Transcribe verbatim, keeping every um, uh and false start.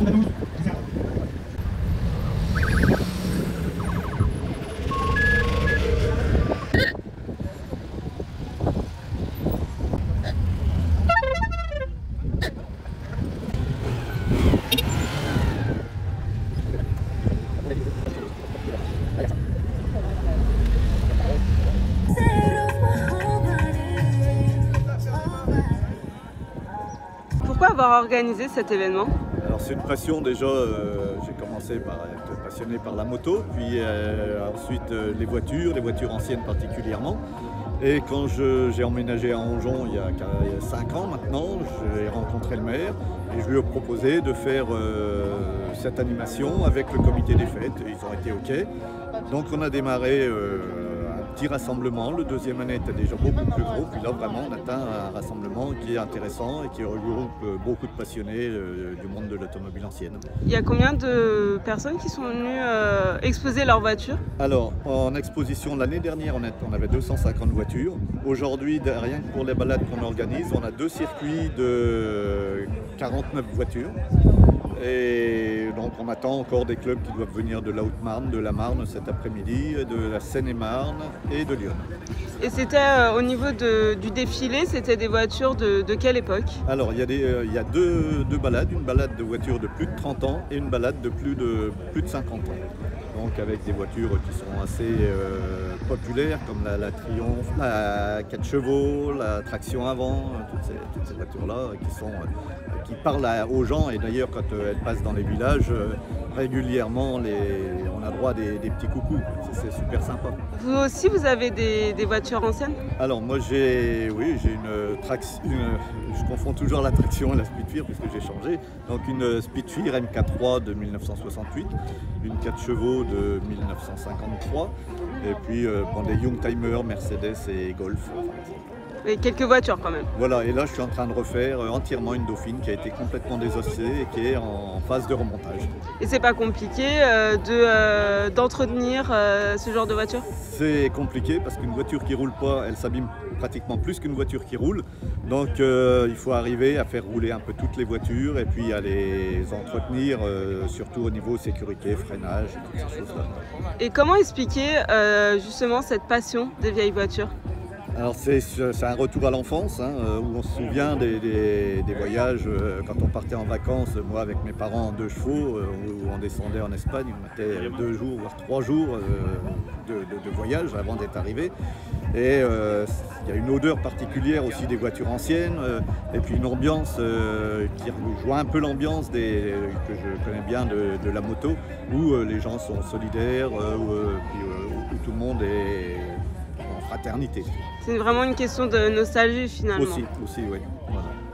Pourquoi avoir organisé cet événement? Alors c'est une passion déjà, euh, j'ai commencé par être passionné par la moto, puis euh, ensuite euh, les voitures, les voitures anciennes particulièrement. Et quand j'ai emménagé à Anjon il y a cinq ans maintenant, j'ai rencontré le maire et je lui ai proposé de faire euh, cette animation avec le comité des fêtes. Ils ont été OK. Donc on a démarré euh, un petit rassemblement. Le deuxième année était déjà beaucoup plus gros. Puis là vraiment on atteint un rassemblement qui est intéressant et qui regroupe beaucoup de passionnés euh, du monde de l'automobile ancienne. Il y a combien de personnes qui sont venues euh, exposer leurs voitures? Alors en exposition l'année dernière on avait deux cent cinquante voitures. Aujourd'hui, rien que pour les balades qu'on organise, on a deux circuits de quarante-neuf voitures. Et donc on attend encore des clubs qui doivent venir de la Haute-Marne, de la Marne cet après-midi, de la Seine-et-Marne et de Lyon. Et c'était euh, au niveau de, du défilé, c'était des voitures de, de quelle époque? Alors il y a, des, euh, il y a deux, deux balades, une balade de voitures de plus de trente ans et une balade de plus de, plus de cinquante ans. Donc avec des voitures qui sont assez euh, populaires comme la, la Triumph, la quatre chevaux, la traction avant, toutes ces, toutes ces voitures-là qui, sont, euh, qui parlent à, aux gens. Et d'ailleurs quand euh, elles passent dans les villages, euh, régulièrement les, on a droit à des, des petits coucous, c'est super sympa. Vous aussi vous avez des, des voitures anciennes? Alors moi j'ai oui, j'ai une traction, je confonds toujours la traction et la Spitfire puisque j'ai changé. Donc une Spitfire M K trois de mille neuf cent soixante-huit, une quatre chevaux de mille neuf cent cinquante-trois et puis euh, bon, des Youngtimer, Mercedes et Golf. Et quelques voitures quand même. Voilà, et là je suis en train de refaire entièrement une Dauphine qui a été complètement désossée et qui est en phase de remontage. Et c'est pas compliqué euh, de, euh, d'entretenir euh, ce genre de voiture? C'est compliqué parce qu'une voiture qui roule pas, elle s'abîme pratiquement plus qu'une voiture qui roule. Donc euh, il faut arriver à faire rouler un peu toutes les voitures et puis à les entretenir, euh, surtout au niveau sécurité, freinage et toutes ces choses-là. Et comment expliquer euh, justement cette passion des vieilles voitures? Alors c'est un retour à l'enfance, hein, où on se souvient des, des, des voyages euh, quand on partait en vacances, moi avec mes parents en deux chevaux, euh, où on descendait en Espagne, on était deux jours voire trois jours euh, de, de, de voyage avant d'être arrivé. Et euh, il y a une odeur particulière aussi des voitures anciennes, euh, et puis une ambiance euh, qui rejoint un peu l'ambiance que je connais bien de, de la moto, où euh, les gens sont solidaires, euh, où, euh, puis, euh, où tout le monde est en fraternité. C'est vraiment une question de nostalgie finalement. Aussi, aussi, oui. Voilà.